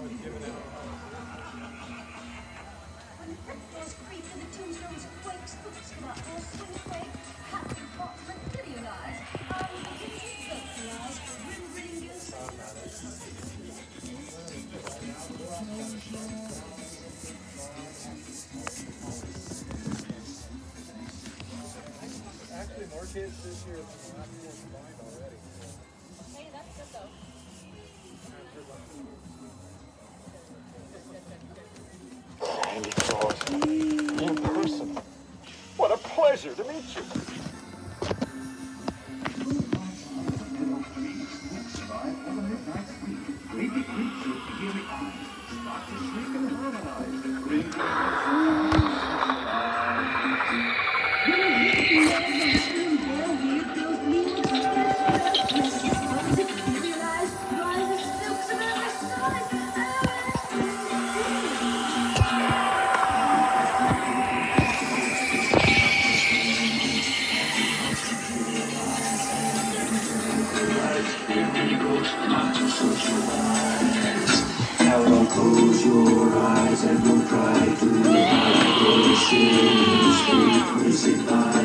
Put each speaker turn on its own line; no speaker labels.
Actually, more kids this year than last year combined already.
Hey, that's good though.
And it was in person. What a pleasure to meet you.
Survive all the midnight sleep. Creepy creeps with peculiar eyes. Start to sleep and harmonize. Now don't close your eyes and don't try to hide your shame. Sleep, listen,